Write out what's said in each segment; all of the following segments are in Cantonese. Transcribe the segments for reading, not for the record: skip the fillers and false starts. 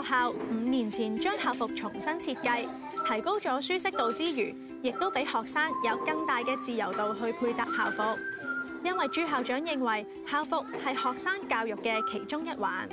校5年前將校服重新設計，提高咗舒適度之餘，亦都俾學生有更大嘅自由度去配搭校服。因為朱校長認為校服係學生教育嘅其中一環。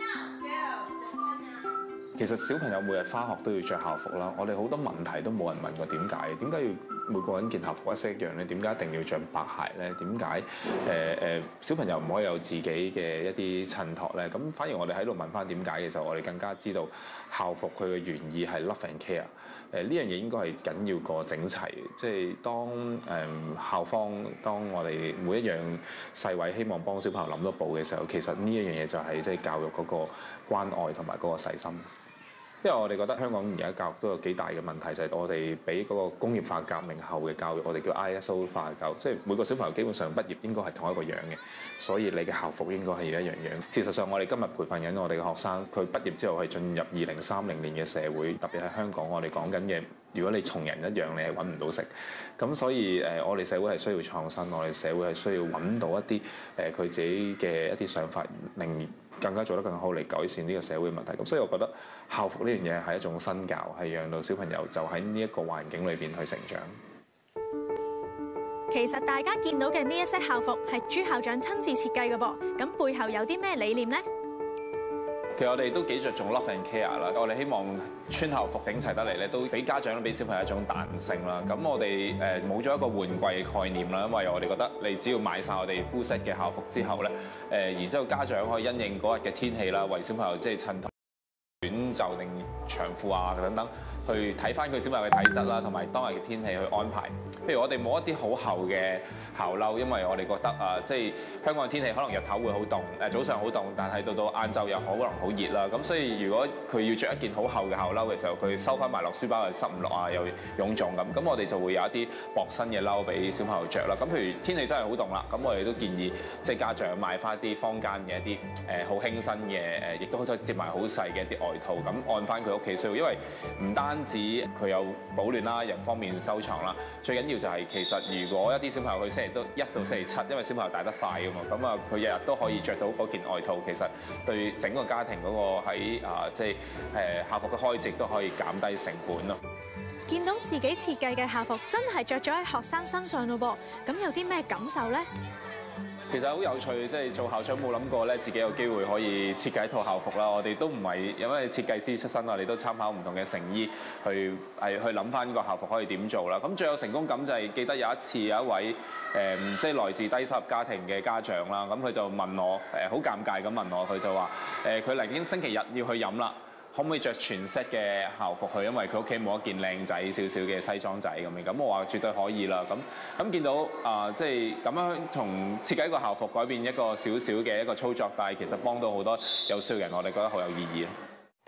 其實小朋友每日返學都要着校服啦，我哋好多問題都冇人問過點解要每個人件校服一式一樣咧？點解一定要着白鞋咧？點解小朋友唔可以有自己嘅一啲襯托咧？咁反而我哋喺度問翻點解嘅時候，我哋更加知道校服佢嘅原意係 love and care。呢樣嘢應該係緊要過整齊，即係當校方當我哋每一樣細位希望幫小朋友諗到步嘅時候，其實呢一樣嘢就係即係教育嗰個關愛同埋嗰個細心。因為我哋覺得香港而家教育都有幾大嘅問題，就係我哋俾嗰個工業化革命後嘅教育，我哋叫 ISO 化嘅教育，即係每個小朋友基本上畢業應該係同一個樣嘅，所以你嘅校服應該係要一樣樣。事實上，我哋今日培訓緊我哋嘅學生，佢畢業之後係進入2030年嘅社會，特別係香港，我哋講緊嘅，如果你從人一樣，你係揾唔到食。咁所以我哋社會係需要創新，我哋社會係需要揾到一啲佢自己嘅一啲想法，令更加做得更好嚟改善呢個社會嘅問題。咁所以我覺得校服呢樣嘢係一種新教，係讓到小朋友就喺呢一個環境裏邊去成長。 其實大家見到嘅呢一 set 校服係朱校長親自設計嘅噃，咁背後有啲咩理念呢？ 其實我哋都幾着重 love and care 啦，我哋希望穿校服整齊得嚟咧，都俾家長、俾小朋友一種彈性啦。咁我哋冇咗一個換季嘅概念啦，因為我哋覺得你只要買晒我哋 full set 嘅校服之後咧，然之後家長可以因應嗰日嘅天氣啦，為小朋友即係襯托短袖定長褲啊等等，去睇翻佢小朋友嘅體質啦，同埋當日嘅天氣去安排。譬如我哋冇一啲好厚嘅校褸，因為我哋覺得即係香港嘅天氣可能日頭會好凍，早上好凍，但係到晏晝又可能好熱啦。咁所以如果佢要着一件好厚嘅校褸嘅時候，佢收翻埋落書包又濕唔落啊，又臃腫咁。咁我哋就會有一啲薄身嘅褸俾小朋友着啦。咁譬如天氣真係好凍啦，咁我哋都建議即係家長買翻啲坊間嘅一啲好輕身嘅亦都可以接埋好細嘅一啲外套，咁按翻佢屋企需要。因為唔單止佢有保暖啦，人方面收藏啦，最緊要就係其實如果一啲小朋友去星期一到星期七，因為小朋友大得快㗎嘛，咁啊佢日日都可以着到嗰件外套，其實對整個家庭嗰個喺即係校服嘅開支都可以減低成本咯。 見到自己設計嘅校服真係着咗喺學生身上咯噃，咁有啲咩感受呢？ 其實好有趣，即係做校長冇諗過咧，自己有機會可以設計一套校服啦。我哋都唔係因為設計師出身，我哋都參考唔同嘅成衣去諗翻個校服可以點做啦。咁最有成功感就係記得有一次有一位即係來自低收入家庭嘅家長啦，咁佢就問我好尷尬咁問我，佢就話佢嚟緊星期日要去飲啦。可唔可以着全 set 嘅校服去？因為佢屋企冇一件靚仔少少嘅西裝仔咁樣。咁我話絕對可以啦。咁見到即係咁樣同設計一個校服改變一個少少嘅一個操作，但係其實幫到好多有需要嘅人，我哋覺得好有意義。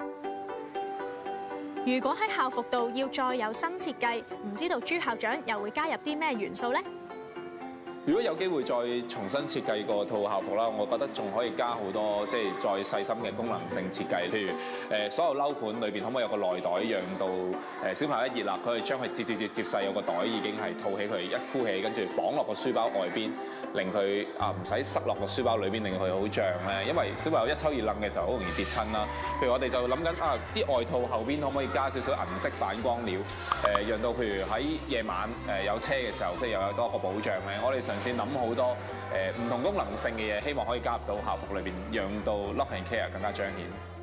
如果喺校服度要再有新設計，唔知道朱校長又會加入啲咩元素呢？ 如果有機會再重新設計個套校服啦，我覺得仲可以加好多即係再細心嘅功能性設計，譬如所有褸款裏邊可唔可以有個內袋，讓到小朋友一熱啦，佢可以將佢接細，有個袋已經係套起佢，一箍起，跟住綁落個書包外邊，令佢唔使塞落個書包裏邊，令佢好脹咧。因為小朋友一抽熱冷嘅時候好容易跌親啦。譬如我哋就諗緊啲外套後邊可唔可以加少少銀色反光料，讓到譬如喺夜晚有車嘅時候，即係又有多個保障咧。我哋先諗好多唔同功能性嘅嘢，希望可以加入到校服裏邊，讓到 love and care 更加彰顯。